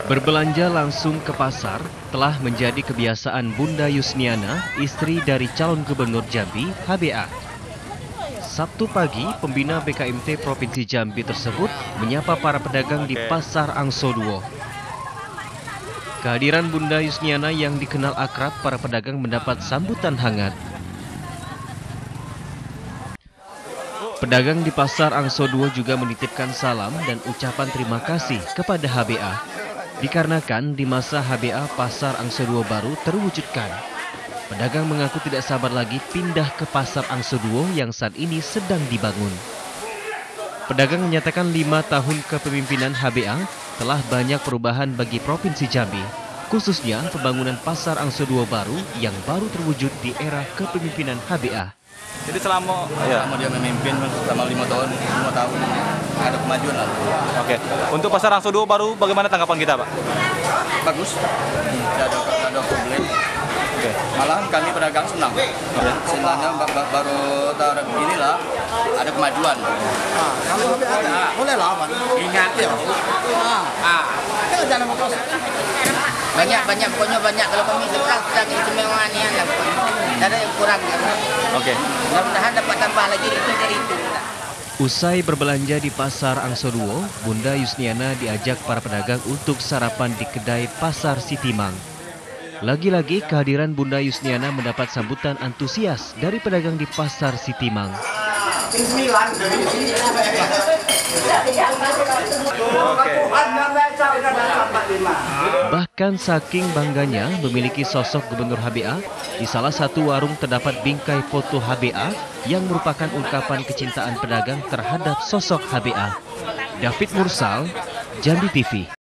Berbelanja langsung ke pasar telah menjadi kebiasaan Bunda Yusniana, istri dari calon gubernur Jambi, HBA. Sabtu pagi, pembina BKMT Provinsi Jambi tersebut menyapa para pedagang di Pasar Angsoduo. Kehadiran Bunda Yusniana yang dikenal akrab para pedagang mendapat sambutan hangat. Pedagang di Pasar Angsoduo juga menitipkan salam dan ucapan terima kasih kepada HBA. Dikarenakan di masa HBA Pasar Angsoduo baru terwujudkan. Pedagang mengaku tidak sabar lagi pindah ke Pasar Angsoduo yang saat ini sedang dibangun. Pedagang menyatakan 5 tahun kepemimpinan HBA telah banyak perubahan bagi Provinsi Jambi, khususnya pembangunan Pasar Angsoduo baru yang baru terwujud di era kepemimpinan HBA. Jadi selama dia memimpin selama 5 tahun ada kemajuan lah. Oke. Untuk Pasar Angsoduo baru bagaimana tanggapan kita, Pak? Bagus. Tidak ada problem. Oke. Malahan kami pedagang senang. Senangnya baru tahun inilah ada kemajuan. Kalau ada, boleh lah, Pak. Ingat ya. Jangan motor. Banyak pokoknya banyak. Kalau kami sedang keistimewaan yang ada yang kurang. Oke. Mudah-mudahan dapat tambah lagi itu dari itu. Usai berbelanja di Pasar Angsoduo, Bunda Yusniana diajak para pedagang untuk sarapan di kedai Pasar Sitimang. Lagi-lagi kehadiran Bunda Yusniana mendapat sambutan antusias dari pedagang di Pasar Sitimang. Bahkan saking bangganya memiliki sosok Gubernur HBA, di salah satu warung terdapat bingkai foto HBA yang merupakan ungkapan kecintaan pedagang terhadap sosok HBA. David Mursal, Jambi TV.